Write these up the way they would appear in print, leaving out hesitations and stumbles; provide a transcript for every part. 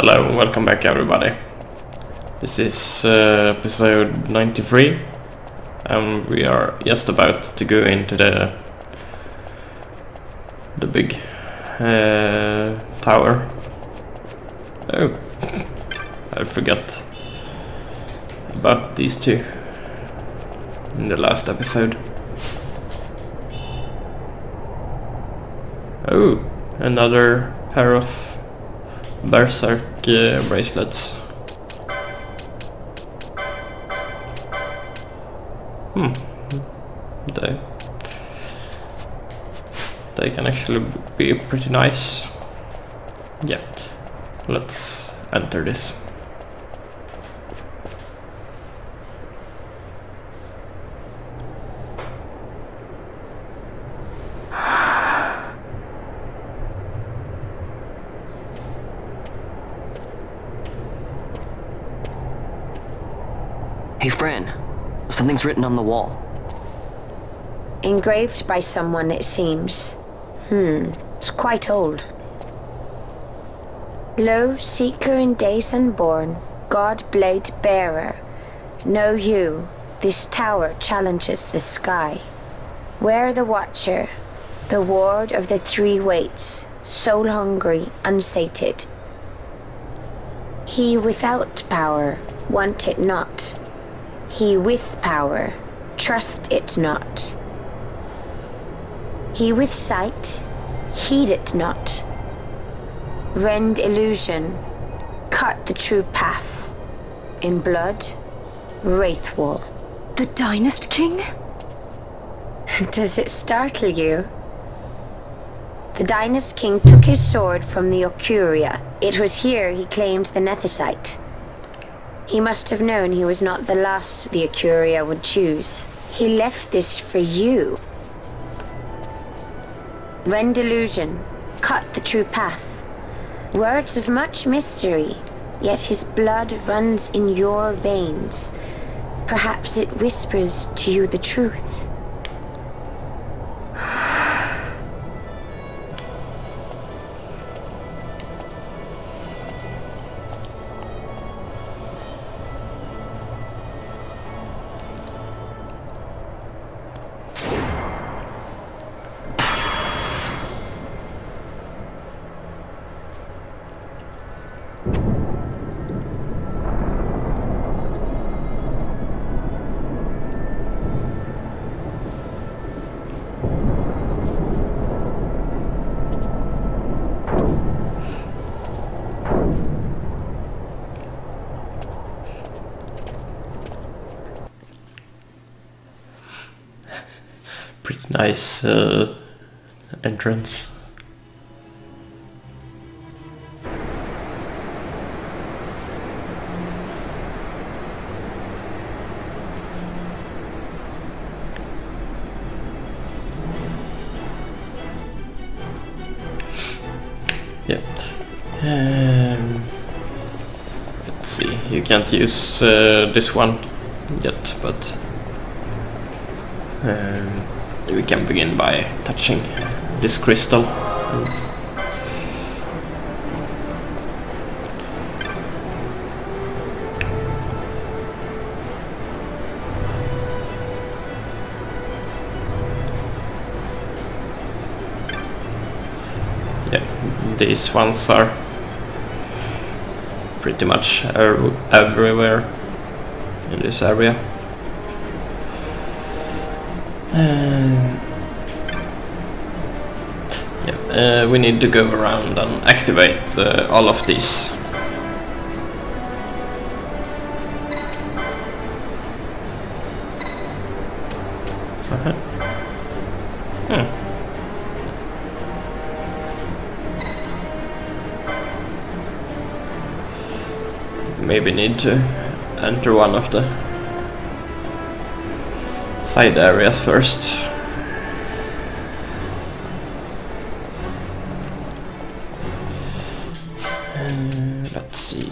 Hello and welcome back everybody. This is episode 93 and we are just about to go into the big tower. Oh, I forgot about these two in the last episode. Oh, another pair of Berserk bracelets. They can actually be pretty nice. Yeah, let's enter this. Hey, Fran. Something's written on the wall. Engraved by someone, it seems. It's quite old. Lo, seeker in days unborn, God blade bearer. Know you, this tower challenges the sky. Where the watcher, the ward of the three waits, soul hungry, unsated. He without power, want it not. He with power, trust it not. He with sight, heed it not. Rend illusion, cut the true path. In blood, Wraithwall. The Dynast King? Does it startle you? The Dynast King took his sword from the Ocuria. It was here he claimed the Nethicite. He must have known he was not the last the Ocuria would choose. He left this for you. Rend illusion, cut the true path. Words of much mystery, yet his blood runs in your veins. Perhaps it whispers to you the truth. Pretty nice entrance. Yeah. Let's see. You can't use this one yet, but we can begin by touching this crystal. Yeah, these ones are pretty much everywhere in this area. We need to go around and activate all of these. Maybe need to enter one of the side areas first. Let's see.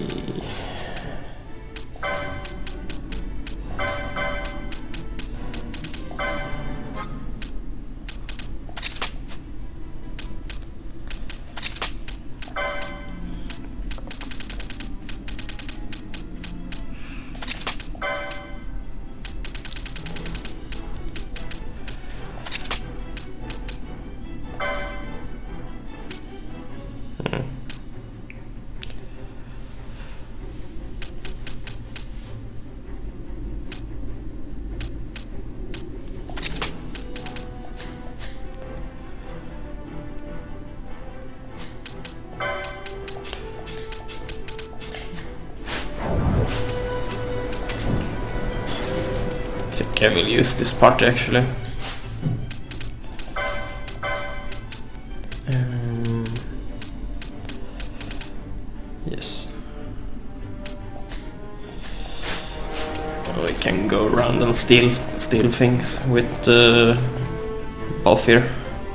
think I will use this party actually. Yes. We can go around and steal things with Balfir.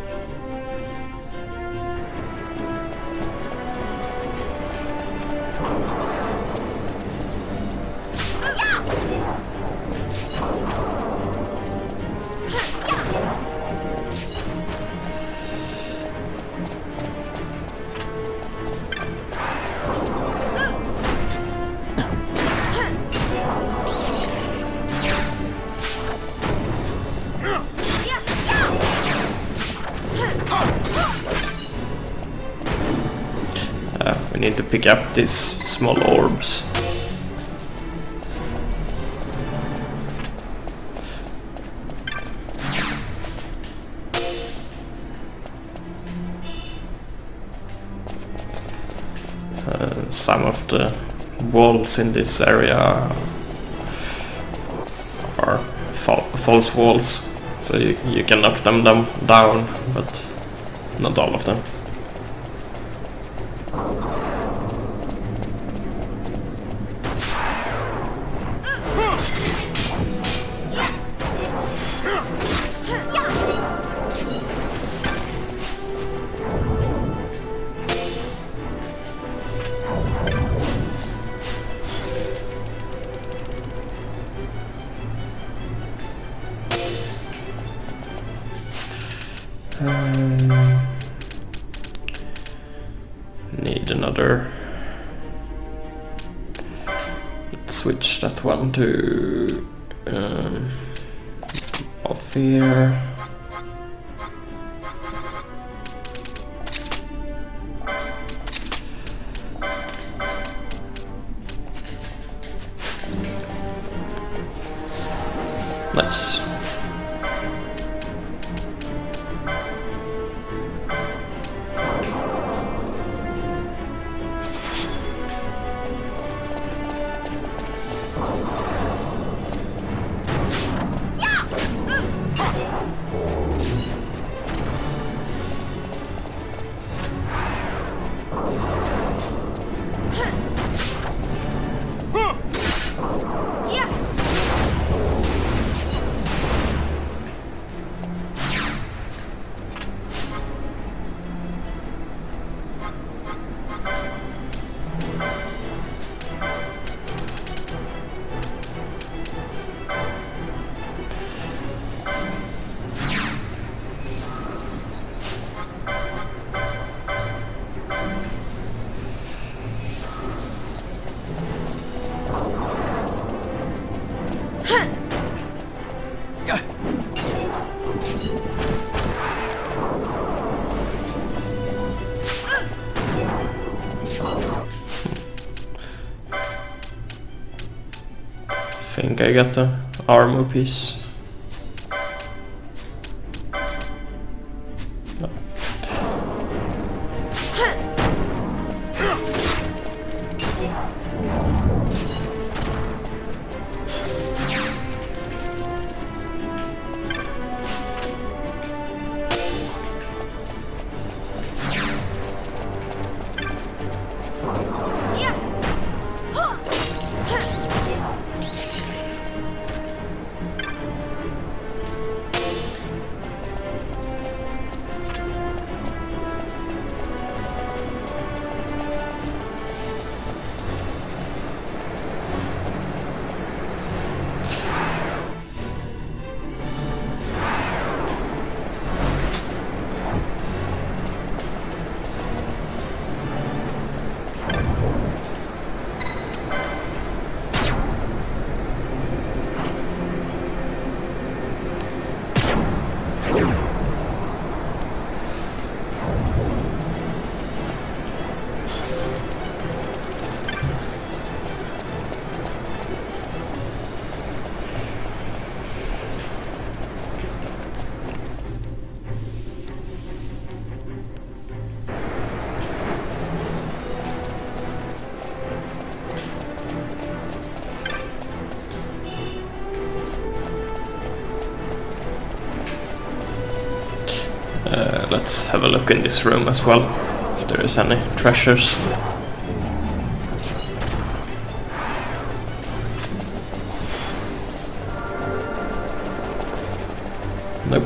We need to pick up these small orbs. Some of the walls in this area are false walls, so you can knock them down, but not all of them. Need another. Let's switch that one to off here. Nice. I think I got the armor piece. No. let's have a look in this room as well, if there is any treasures. Nope.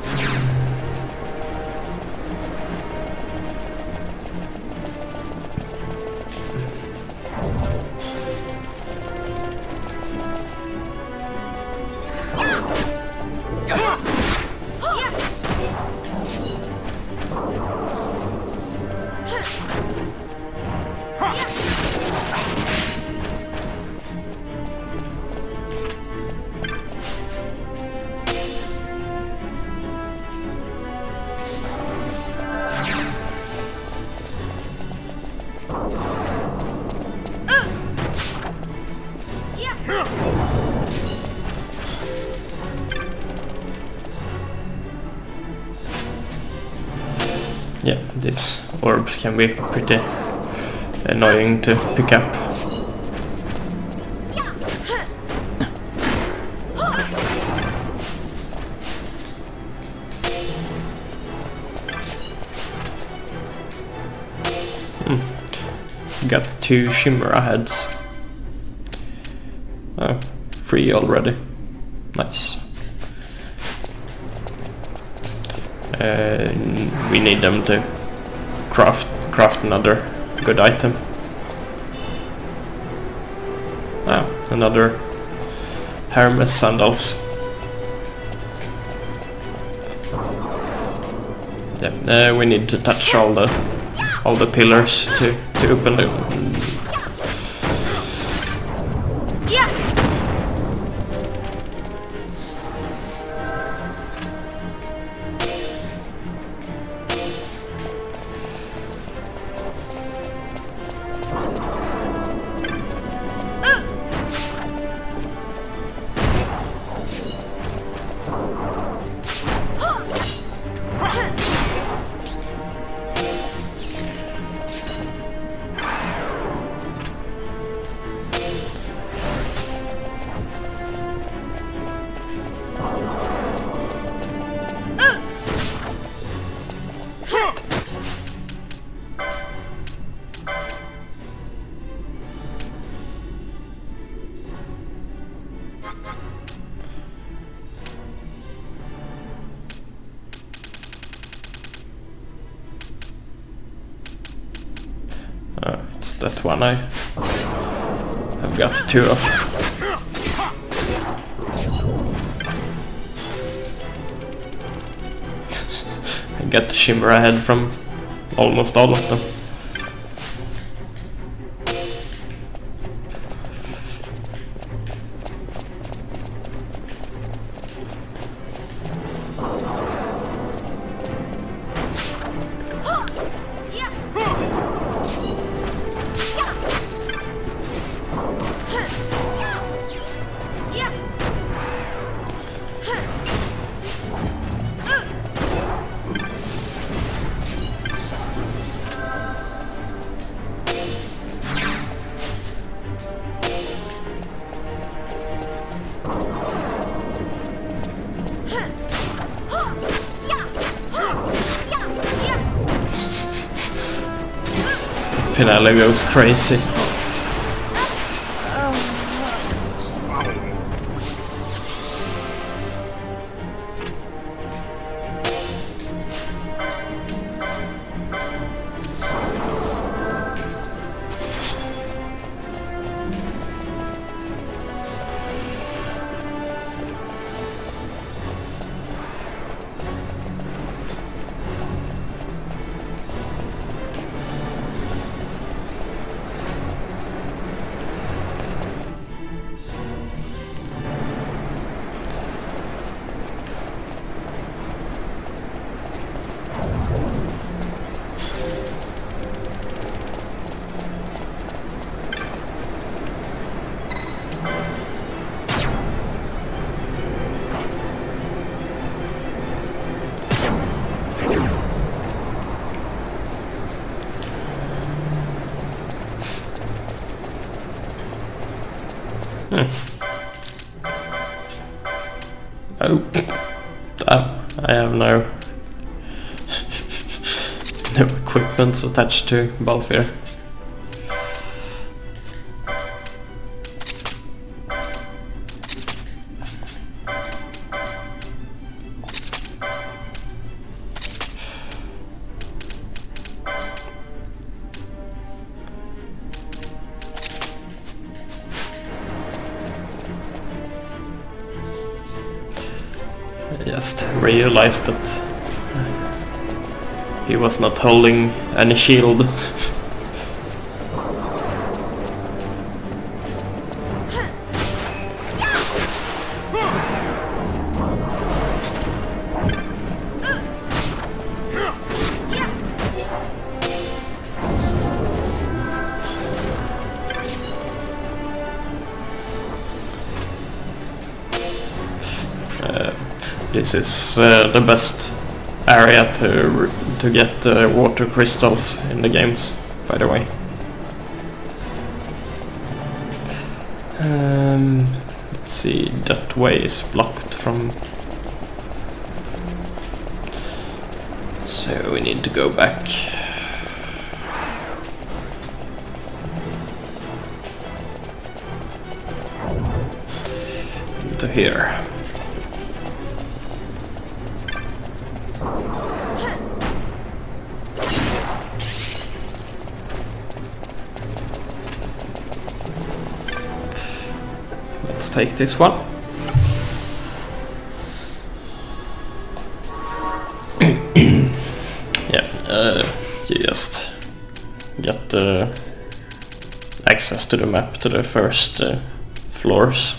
Yeah, these orbs can be pretty annoying to pick up. Got 2 Chimera heads. Oh, 3 already. Nice. We need them to craft another good item. Ah, another Hermes sandals. Yeah, we need to touch all the pillars to open them. It's that one I've got 2 of. I got the Chimera head from almost all of them. Pinelli goes crazy. Oh, damn, I have no weapons attached to Balfir. Just realized that he was not holding any shield. This is the best area to get water crystals in the games, by the way. Let's see, that way is blocked from... So we need to go back. To here. Let's take this one. Yeah, you just get access to the map to the first floors.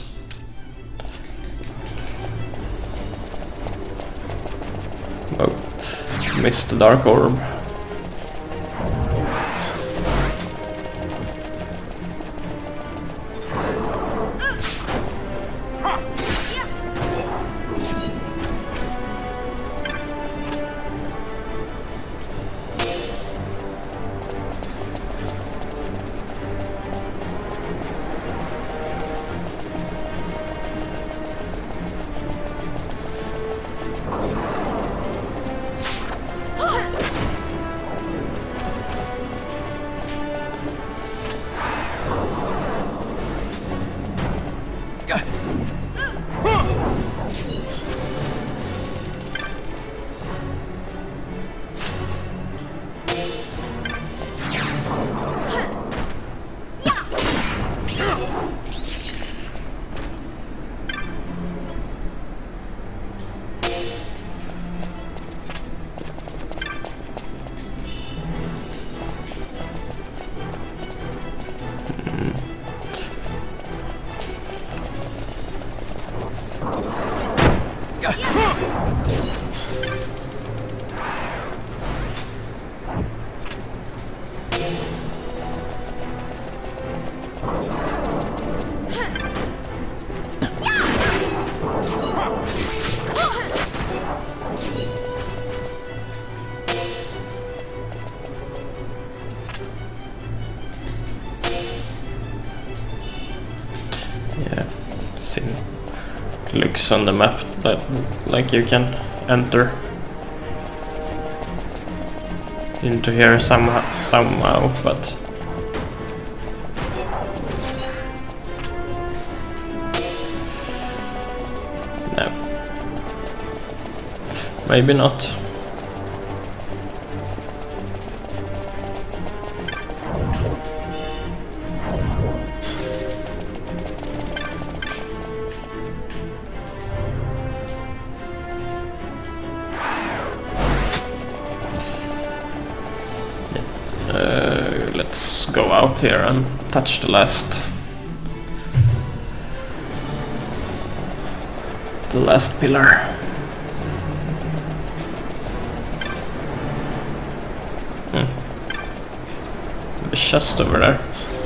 Oh, missed the dark orb. Looks on the map that like you can enter into here somehow, but no, maybe not. Let's go out here and touch the last pillar. The chest over there.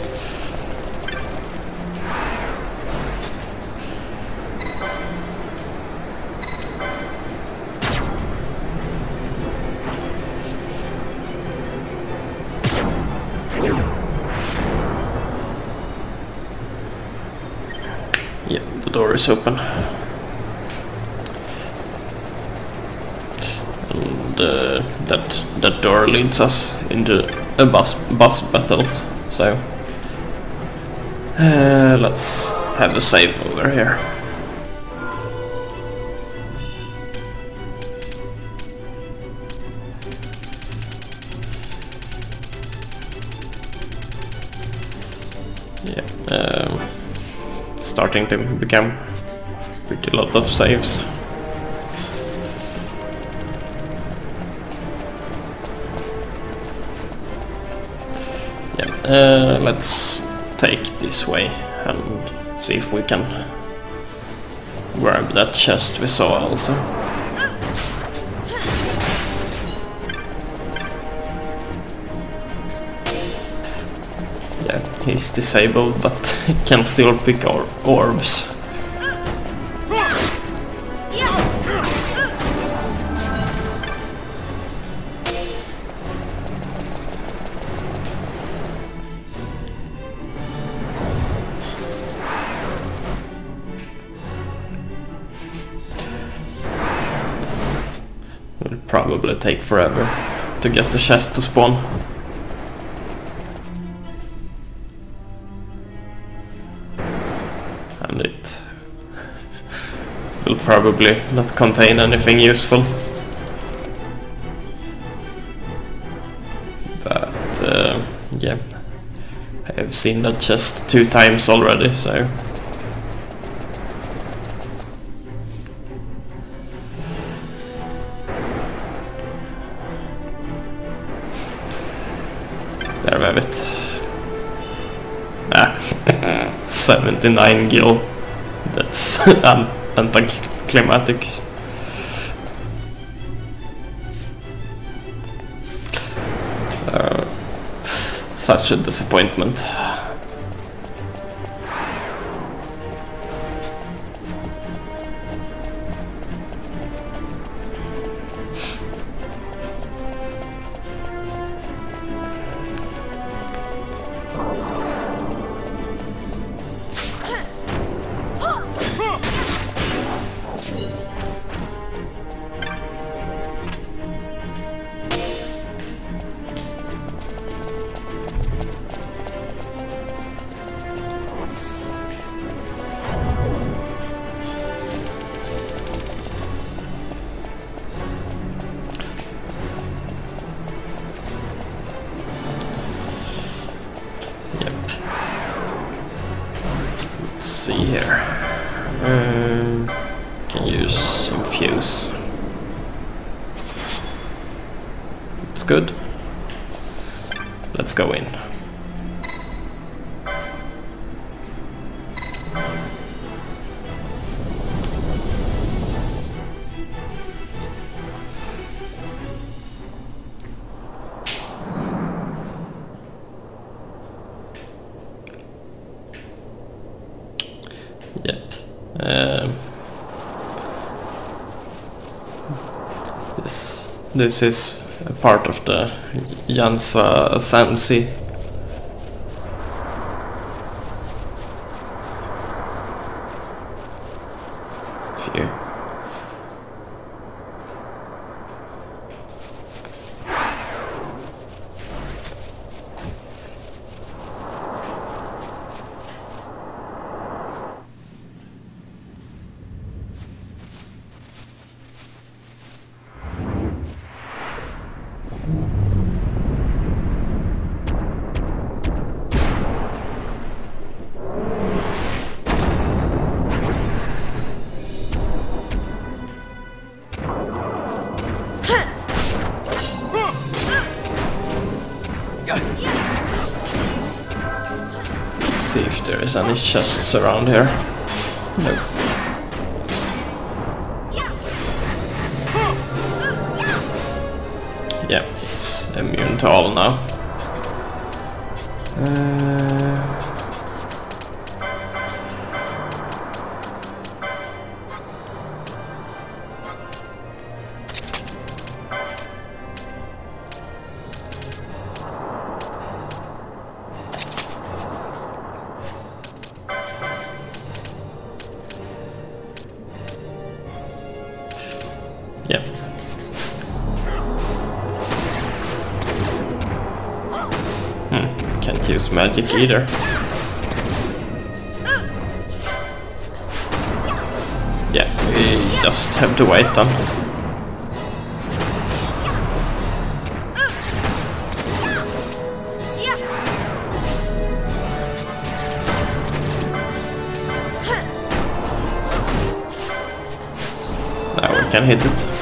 Yeah, the door is open. And the that door leads us into a boss battles. So let's have a save over here. Yeah, starting to become pretty lot of saves. Yeah, let's take this way and see if we can grab that chest we saw also. Yeah, he's disabled, but he can still pick orbs. Will probably take forever to get the chest to spawn. And it will probably not contain anything useful. But yeah, I have seen that chest 2 times already, so there we have it. Ah, 79 gil. That's anticlimactic. Such a disappointment. See here. Can use some fuse. It's good. Let's go in. Yep. This is a part of the Yansa Sansi. Here. See if there is any chests around here. No. Yeah, it's immune to all now. Yeah. use magic either. Yeah, we just have to wait then. Now we can hit it.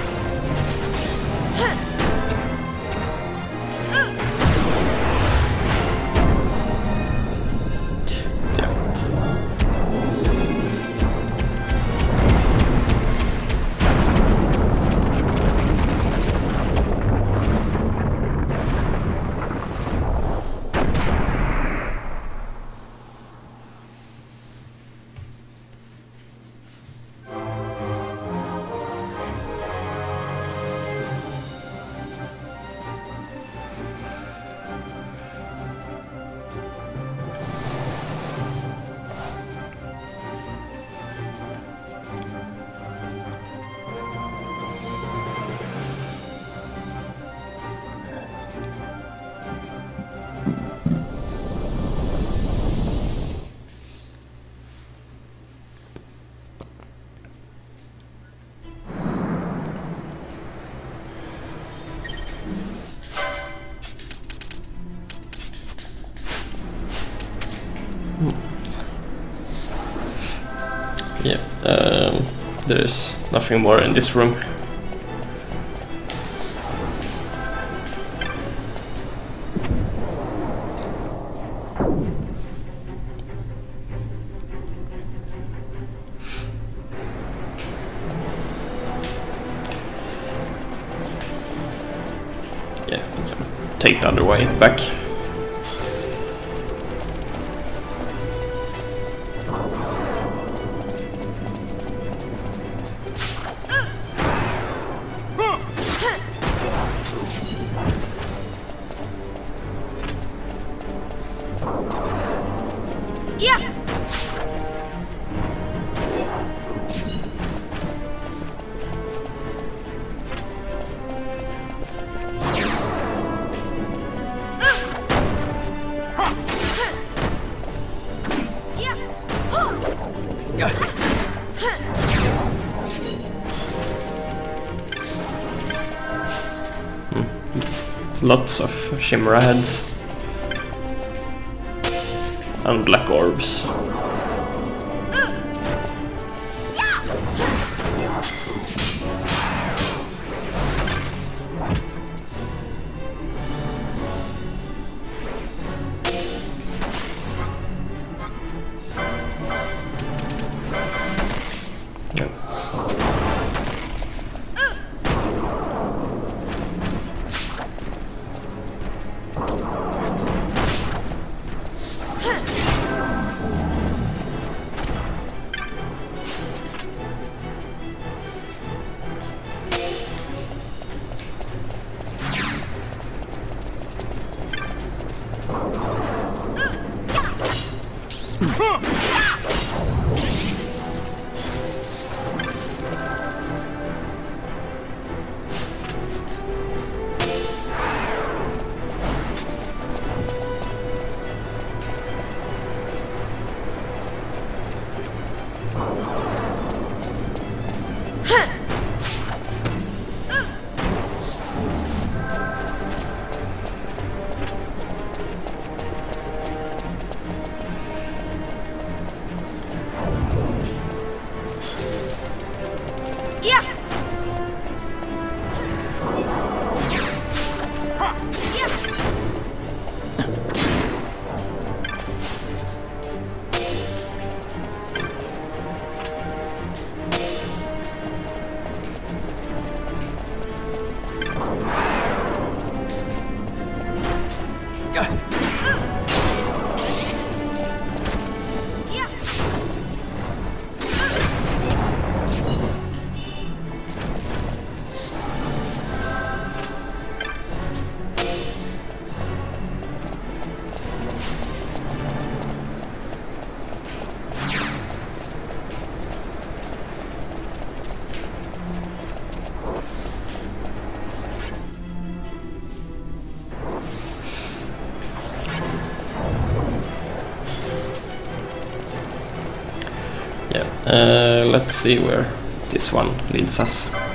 Yeah, there is nothing more in this room. Yeah, we can take the other way back. Lots of Chimera heads and black orbs. Let's see where this one leads us.